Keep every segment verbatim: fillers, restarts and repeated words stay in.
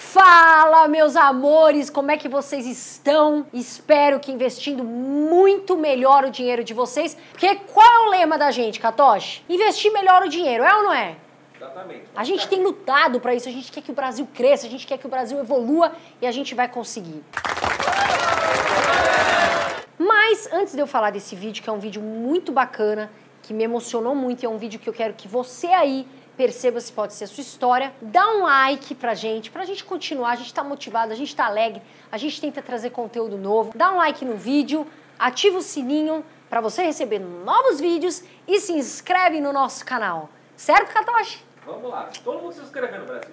Fala, meus amores, como é que vocês estão? Espero que investindo muito melhor o dinheiro de vocês, porque qual é o lema da gente, Katoshi? Investir melhor o dinheiro, é ou não é? Exatamente. A gente tem lutado para isso, a gente quer que o Brasil cresça, a gente quer que o Brasil evolua e a gente vai conseguir. Mas antes de eu falar desse vídeo, que é um vídeo muito bacana, que me emocionou muito, e é um vídeo que eu quero que você aí perceba se pode ser a sua história, dá um like pra gente, pra gente continuar, a gente tá motivado, a gente tá alegre, a gente tenta trazer conteúdo novo. Dá um like no vídeo, ativa o sininho pra você receber novos vídeos e se inscreve no nosso canal. Certo, Katoshi? Vamos lá, todo mundo se inscrevendo no Brasil.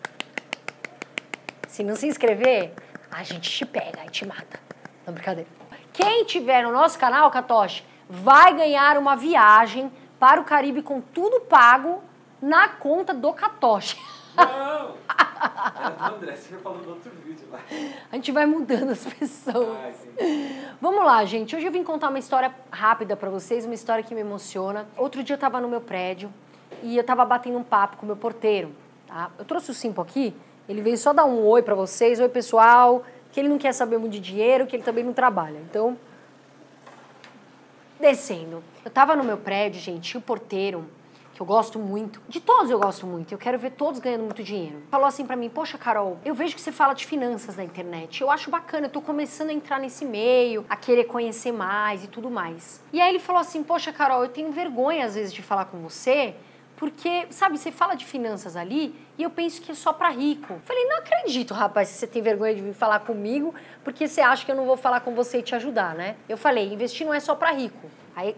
Se não se inscrever, a gente te pega e te mata. Não, brincadeira. Quem tiver no nosso canal, Katoshi, vai ganhar uma viagem para o Caribe com tudo pago na conta do Katoshi. Não! É, André, você já falou no outro vídeo lá. A gente vai mudando as pessoas. Ah, Vamos lá, gente. Hoje eu vim contar uma história rápida pra vocês, uma história que me emociona. Outro dia eu tava no meu prédio e eu tava batendo um papo com o meu porteiro, tá? Eu trouxe o Simpo aqui, ele veio só dar um oi pra vocês. Oi, pessoal. Que ele não quer saber muito de dinheiro, que ele também não trabalha. Então, descendo. Eu tava no meu prédio, gente, e o porteiro, que eu gosto muito, de todos eu gosto muito, eu quero ver todos ganhando muito dinheiro, falou assim pra mim: poxa, Carol, eu vejo que você fala de finanças na internet, eu acho bacana, eu tô começando a entrar nesse meio, a querer conhecer mais e tudo mais. E aí ele falou assim: poxa, Carol, eu tenho vergonha às vezes de falar com você, porque, sabe, você fala de finanças ali e eu penso que é só pra rico. Falei: não acredito, rapaz, se você tem vergonha de vir falar comigo, porque você acha que eu não vou falar com você e te ajudar, né? Eu falei: investir não é só pra rico. Aí...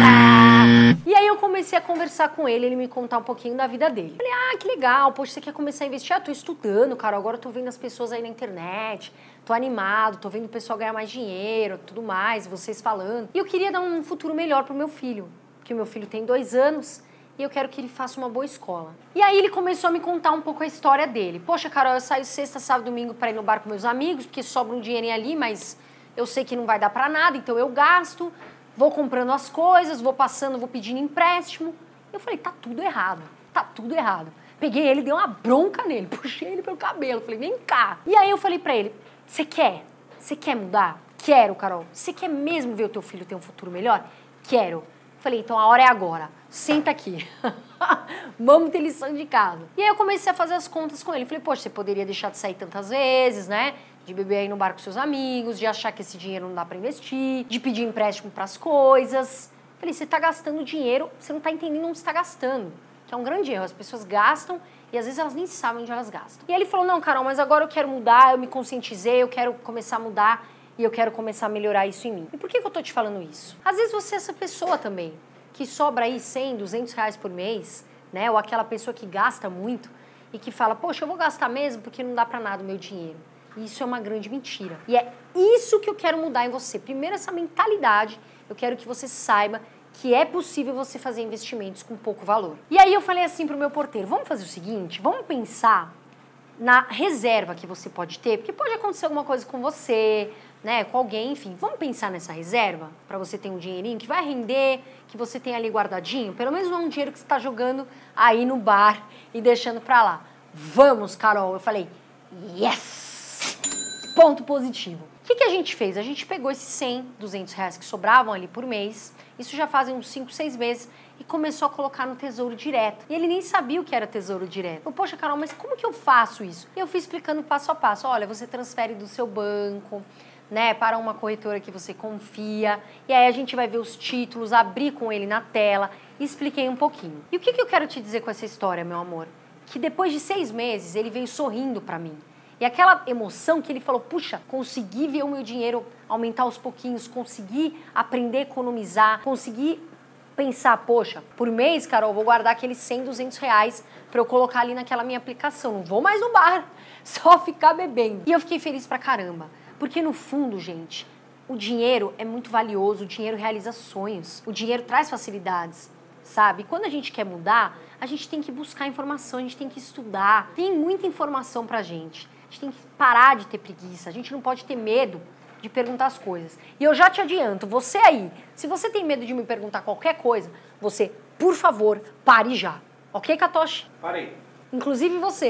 E aí eu comecei a conversar com ele, ele me contar um pouquinho da vida dele. Falei: ah, que legal, poxa, você quer começar a investir? Ah, tô estudando, cara, agora eu tô vendo as pessoas aí na internet, tô animado, tô vendo o pessoal ganhar mais dinheiro, tudo mais, vocês falando. E eu queria dar um futuro melhor pro meu filho, porque o meu filho tem dois anos e eu quero que ele faça uma boa escola. E aí ele começou a me contar um pouco a história dele. Poxa, Carol, eu saio sexta, sábado, domingo pra ir no bar com meus amigos, porque sobra um dinheirinho ali, mas eu sei que não vai dar pra nada, então eu gasto. Vou comprando as coisas, vou passando, vou pedindo empréstimo. Eu falei: tá tudo errado, tá tudo errado. Peguei ele, dei uma bronca nele, puxei ele pelo cabelo, falei: vem cá. E aí eu falei pra ele: você quer? Você quer mudar? Quero, Carol. Você quer mesmo ver o teu filho ter um futuro melhor? Quero. Falei: então a hora é agora, senta aqui. Vamos ter lição de casa. E aí eu comecei a fazer as contas com ele. Falei: poxa, você poderia deixar de sair tantas vezes, né? De beber aí no bar com seus amigos, de achar que esse dinheiro não dá pra investir, de pedir empréstimo pras coisas. Falei: você tá gastando dinheiro, você não tá entendendo onde você tá gastando. Que é um grande erro, as pessoas gastam e às vezes elas nem sabem onde elas gastam. E ele falou: não, Carol, mas agora eu quero mudar, eu me conscientizei, eu quero começar a mudar e eu quero começar a melhorar isso em mim. E por que que eu tô te falando isso? Às vezes você é essa pessoa também, que sobra aí cem, duzentos reais por mês, né? Ou aquela pessoa que gasta muito e que fala: poxa, eu vou gastar mesmo porque não dá pra nada o meu dinheiro. Isso é uma grande mentira. E é isso que eu quero mudar em você. Primeiro, essa mentalidade. Eu quero que você saiba que é possível você fazer investimentos com pouco valor. E aí eu falei assim pro meu porteiro: vamos fazer o seguinte, vamos pensar na reserva que você pode ter, porque pode acontecer alguma coisa com você, né, com alguém, enfim. Vamos pensar nessa reserva para você ter um dinheirinho que vai render, que você tem ali guardadinho. Pelo menos não é um dinheiro que você está jogando aí no bar e deixando para lá. Vamos, Carol. Eu falei: yes! Ponto positivo. O que que a gente fez? A gente pegou esses cem, duzentos reais que sobravam ali por mês, isso já fazem uns cinco, seis meses, e começou a colocar no Tesouro Direto. E ele nem sabia o que era Tesouro Direto. Eu: poxa, Carol, mas como que eu faço isso? E eu fui explicando passo a passo. Olha, você transfere do seu banco, né, para uma corretora que você confia, e aí a gente vai ver os títulos, abrir com ele na tela, e expliquei um pouquinho. E o que que eu quero te dizer com essa história, meu amor? Que depois de seis meses, ele veio sorrindo pra mim. E aquela emoção que ele falou: puxa, consegui ver o meu dinheiro aumentar aos pouquinhos, consegui aprender a economizar, consegui pensar: poxa, por mês, Carol, eu vou guardar aqueles cem, duzentos reais pra eu colocar ali naquela minha aplicação. Não vou mais no bar, só ficar bebendo. E eu fiquei feliz pra caramba. Porque no fundo, gente, o dinheiro é muito valioso, o dinheiro realiza sonhos, o dinheiro traz facilidades, sabe? E quando a gente quer mudar, a gente tem que buscar informação, a gente tem que estudar. Tem muita informação pra gente. A gente tem que parar de ter preguiça, a gente não pode ter medo de perguntar as coisas. E eu já te adianto, você aí, se você tem medo de me perguntar qualquer coisa, você, por favor, pare já. Ok, Katoshi? Parei. Inclusive você.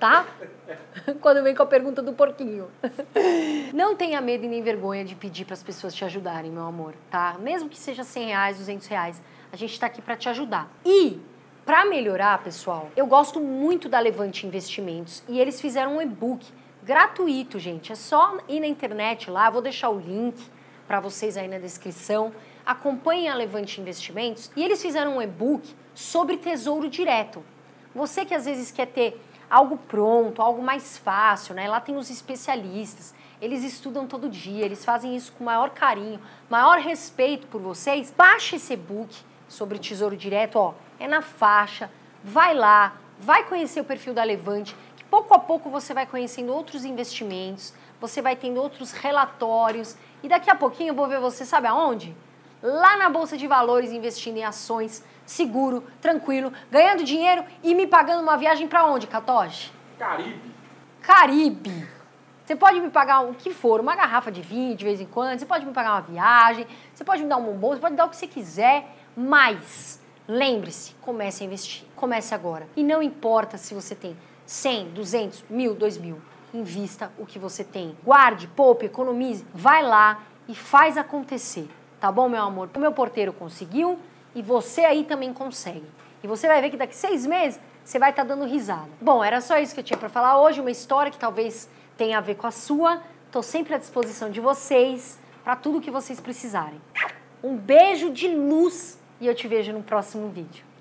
tá? Quando vem com a pergunta do porquinho. Não tenha medo e nem vergonha de pedir para as pessoas te ajudarem, meu amor, tá? Mesmo que seja cem reais, duzentos reais, a gente tá aqui para te ajudar. E, para melhorar, pessoal, eu gosto muito da Levante Investimentos e eles fizeram um e-book gratuito, gente. É só ir na internet lá, eu vou deixar o link para vocês aí na descrição. Acompanhem a Levante Investimentos e eles fizeram um e-book sobre tesouro direto. Você que às vezes quer ter algo pronto, algo mais fácil, né? Lá tem os especialistas, eles estudam todo dia, eles fazem isso com maior carinho, maior respeito por vocês. Baixe esse e-book sobre tesouro direto, ó, é na faixa, vai lá, vai conhecer o perfil da Levante, que pouco a pouco você vai conhecendo outros investimentos, você vai tendo outros relatórios e daqui a pouquinho eu vou ver você, sabe aonde? Lá na Bolsa de Valores, investindo em ações, seguro, tranquilo, ganhando dinheiro e me pagando uma viagem pra onde, Katoshi? Caribe. Caribe. Você pode me pagar o que for, uma garrafa de vinho de vez em quando, você pode me pagar uma viagem, você pode me dar um bombom, você pode me dar o que você quiser, mas lembre-se, comece a investir, comece agora. E não importa se você tem cem, duzentos, mil, dois mil, invista o que você tem. Guarde, poupe, economize, vai lá e faz acontecer. Tá bom, meu amor? O meu porteiro conseguiu e você aí também consegue. E você vai ver que daqui seis meses você vai estar dando risada. Bom, era só isso que eu tinha para falar hoje, uma história que talvez tenha a ver com a sua. Estou sempre à disposição de vocês para tudo que vocês precisarem. Um beijo de luz e eu te vejo no próximo vídeo.